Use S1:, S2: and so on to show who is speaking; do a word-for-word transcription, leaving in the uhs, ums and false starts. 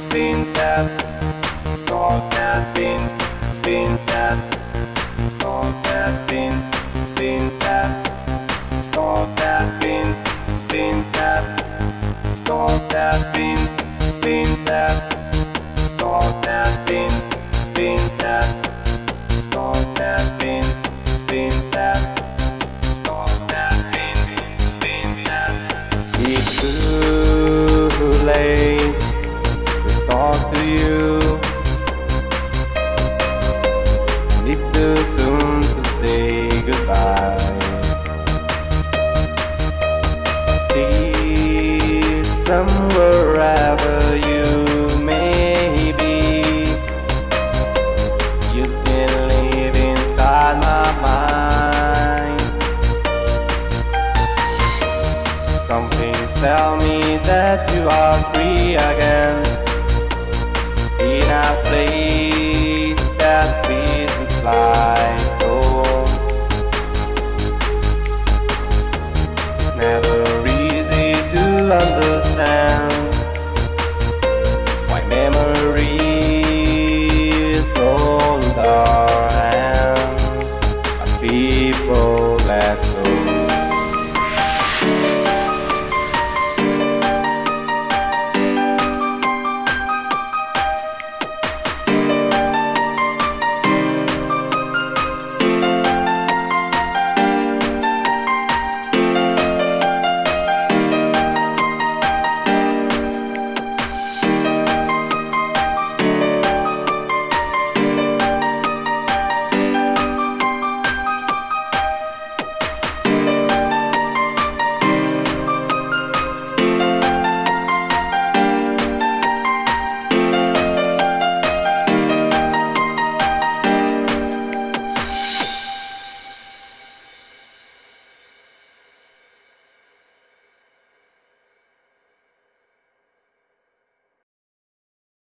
S1: spin that, start that spin, spin that, start that spin, spin that, start that spin, spin that, start that spin, spin that, start that spin, spin that, start that spin, spin that, start that spin, spin that. It's too late to talk to you.